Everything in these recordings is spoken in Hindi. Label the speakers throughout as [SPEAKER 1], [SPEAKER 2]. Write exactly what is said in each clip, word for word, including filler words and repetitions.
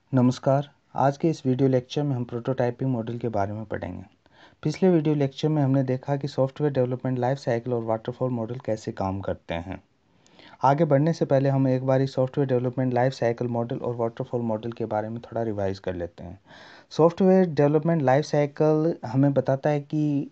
[SPEAKER 1] नमस्कार। आज के इस वीडियो लेक्चर में हम प्रोटोटाइपिंग मॉडल के बारे में पढ़ेंगे। पिछले वीडियो लेक्चर में हमने देखा कि सॉफ्टवेयर डेवलपमेंट लाइफ साइकिल और वाटरफॉल मॉडल कैसे काम करते हैं। आगे बढ़ने से पहले हम एक बार software development life cycle model और वाटरफॉल मॉडल के बारे में थोड़ा रिवाइज कर लेते हैं। सॉफ्टवेयर डेवलपमेंट लाइफ साइकिल हमें बताता है कि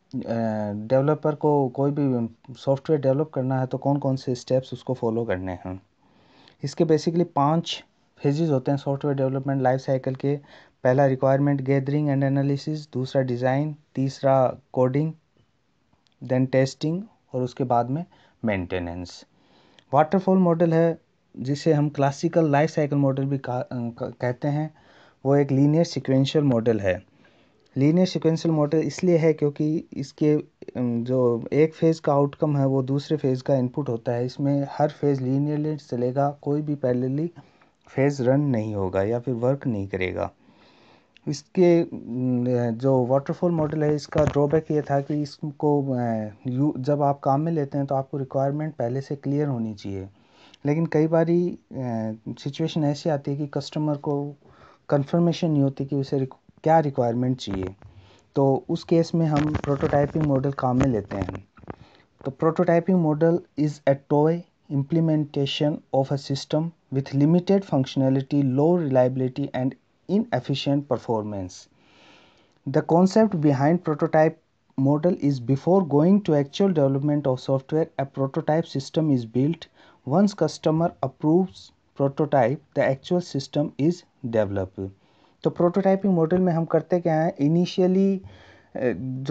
[SPEAKER 1] डेवलपर को कोई भी सॉफ्टवेयर डेवलप करना है तो कौन कौन से स्टेप्स उसको फॉलो करने हैं। इसके बेसिकली पांच फेजेस होते हैं सॉफ्टवेयर डेवलपमेंट लाइफ साइकिल के। पहला रिक्वायरमेंट गैदरिंग एंड एनालिसिस, दूसरा डिज़ाइन, तीसरा कोडिंग, देन टेस्टिंग और उसके बाद में मेंटेनेंस। वाटरफॉल मॉडल है जिसे हम क्लासिकल लाइफ साइकिल मॉडल भी कहते हैं। वो एक लीनियर सीक्वेंशियल मॉडल है। लीनियर सीक्वेंशियल मॉडल इसलिए है क्योंकि इसके जो एक फेज़ का आउटकम है वो दूसरे फेज़ का इनपुट होता है। इसमें हर फेज़ लीनियरली चलेगा, कोई भी पैरेलली फेज़ रन नहीं होगा या फिर वर्क नहीं करेगा। इसके जो वाटरफॉल मॉडल है इसका ड्रॉबैक ये था कि इसको जब आप काम में लेते हैं तो आपको रिक्वायरमेंट पहले से क्लियर होनी चाहिए, लेकिन कई बारी सिचुएशन ऐसी आती है कि कस्टमर को कंफर्मेशन नहीं होती कि उसे क्या रिक्वायरमेंट चाहिए। तो उस केस में हम प्रोटोटाइपिंग मॉडल काम में लेते हैं। तो prototyping model is a toy implementation of a system with limited functionality, low reliability and inefficient performance. The concept behind prototype model is before going to actual development of software, a prototype system is built. Once customer approves prototype, the actual system is developed. तो प्रोटोटाइपिंग मॉडल में हम करते क्या हैं, इनिशियली जो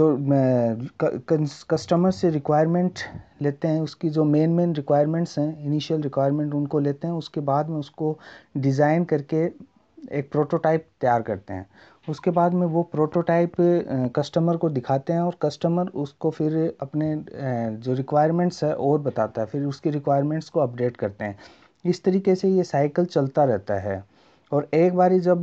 [SPEAKER 1] कस्टमर से रिक्वायरमेंट लेते हैं, उसकी जो मेन मेन रिक्वायरमेंट्स हैं, इनिशियल रिक्वायरमेंट उनको लेते हैं। उसके बाद में उसको डिज़ाइन करके एक प्रोटोटाइप तैयार करते हैं। उसके बाद में वो प्रोटोटाइप कस्टमर को दिखाते हैं और कस्टमर उसको फिर अपने जो रिक्वायरमेंट्स है और बताता है, फिर उसकी रिक्वायरमेंट्स को अपडेट करते हैं। इस तरीके से ये साइकिल चलता रहता है। और एक बारी जब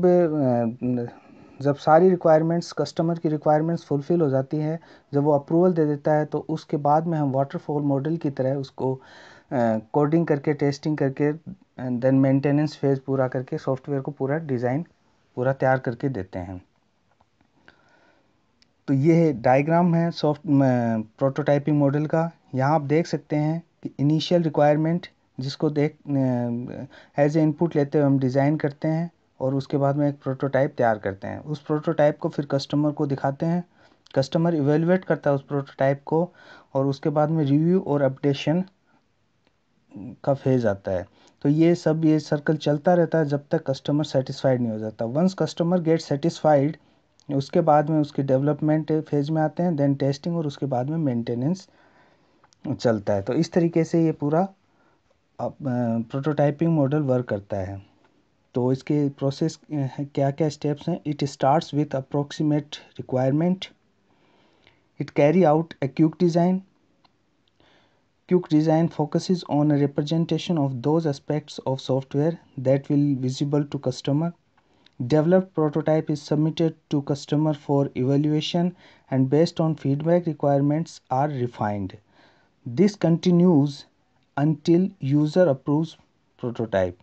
[SPEAKER 1] जब सारी रिक्वायरमेंट्स कस्टमर की रिक्वायरमेंट्स फुलफ़िल हो जाती हैं, जब वो अप्रूवल दे देता है, तो उसके बाद में हम वाटरफॉल मॉडल की तरह उसको कोडिंग करके, टेस्टिंग करके, देन मेंटेनेंस फेज़ पूरा करके सॉफ्टवेयर को पूरा डिज़ाइन पूरा तैयार करके देते हैं। तो ये डायग्राम है सॉफ्ट प्रोटोटाइपिंग मॉडल का। यहाँ आप देख सकते हैं कि इनिशियल रिक्वायरमेंट जिसको देख एज ए इनपुट लेते हुए हम डिज़ाइन करते हैं और उसके बाद में एक प्रोटोटाइप तैयार करते हैं। उस प्रोटोटाइप को फिर कस्टमर को दिखाते हैं। कस्टमर इवेलुएट करता है उस प्रोटोटाइप को और उसके बाद में रिव्यू और अपडेशन का फेज़ आता है। तो ये सब ये सर्कल चलता रहता है जब तक कस्टमर सेटिस्फाइड नहीं हो जाता। वंस कस्टमर गेट सेटिस्फाइड, उसके बाद में उसके डेवलपमेंट फेज़ में आते हैं, देन टेस्टिंग और उसके बाद में मेंटेनेंस चलता है। तो इस तरीके से ये पूरा प्रोटोटाइपिंग मॉडल वर्क करता है। तो इसके प्रोसेस क्या क्या स्टेप्स हैं। It starts with approximate requirement, it carry out a quick design. Quick design focuses on a representation of those aspects of software that will be visible to customer. Developed prototype is submitted to customer for evaluation and based on feedback requirements are refined. This continues until user approves prototype.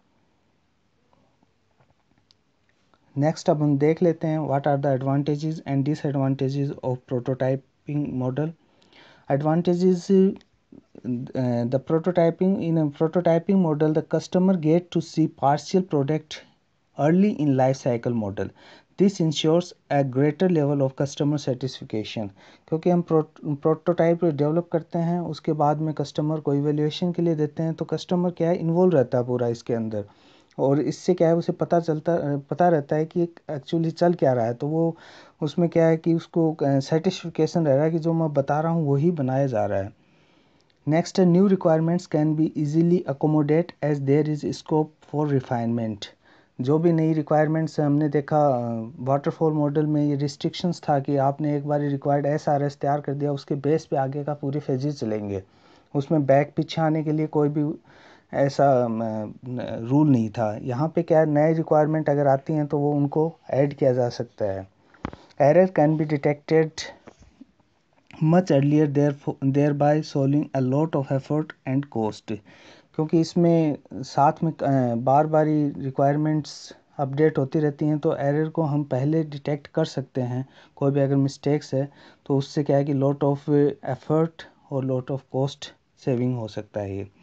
[SPEAKER 1] Next अब हम देख लेते हैं what are the advantages and disadvantages of prototyping model. Advantages, the prototyping in a prototyping model the customer get to see partial product early in life cycle model. This ensures a greater level of customer satisfaction. क्योंकि हम प्रोटोटाइप डेवलप करते हैं, उसके बाद में कस्टमर को इवेल्यूएशन के लिए देते हैं, तो कस्टमर क्या है, इन्वॉल्व रहता है पूरा इसके अंदर और इससे क्या है, उसे पता चलता पता रहता है कि एक्चुअली चल क्या रहा है। तो वो उसमें क्या है कि उसको सेटिस्फिकेशन रह रहा है कि जो मैं बता रहा हूँ वही बनाया जा रहा है। Next, new requirements can be easily accommodate as there is scope for refinement. जो भी नई रिक्वायरमेंट्स हमने देखा वाटरफॉल मॉडल में, ये रिस्ट्रिक्शंस था कि आपने एक बार रिक्वायर्ड एस आर एस तैयार कर दिया, उसके बेस पे आगे का पूरे फेजेस चलेंगे। उसमें बैक पीछे आने के लिए कोई भी ऐसा रूल नहीं था। यहाँ पे क्या नए रिक्वायरमेंट अगर आती हैं तो वो उनको ऐड किया जा सकता है। Error can be detected much earlier there thereby solving a lot of effort and cost. क्योंकि इसमें साथ में बार बार रिक्वायरमेंट्स अपडेट होती रहती हैं, तो एरर को हम पहले डिटेक्ट कर सकते हैं। कोई भी अगर मिस्टेक्स है तो उससे क्या है कि लॉट ऑफ एफर्ट और लॉट ऑफ कॉस्ट सेविंग हो सकता है ये।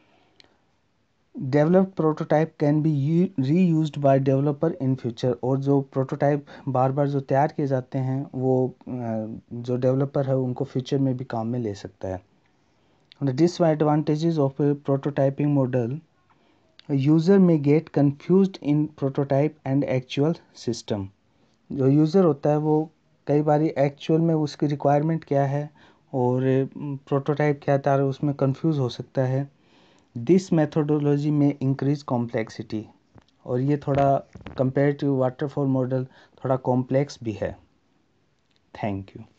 [SPEAKER 1] Developed prototype can be reused by developer in future. और जो प्रोटोटाइप बार बार जो तैयार किए जाते हैं वो जो डेवलपर है उनको फ्यूचर में भी काम में ले सकता है। The disadvantages of a prototyping model: a user may get confused in prototype and actual system. जो यूज़र होता है वो कई बार एक्चुअल में उसकी रिक्वायरमेंट क्या है और प्रोटोटाइप क्या था उसमें कंफ्यूज हो सकता है। दिस मेथोडोलॉजी में इंक्रीज कॉम्प्लेक्सिटी, और ये थोड़ा कंपेयर टू वाटरफॉल मॉडल थोड़ा कॉम्प्लेक्स भी है। Thank you.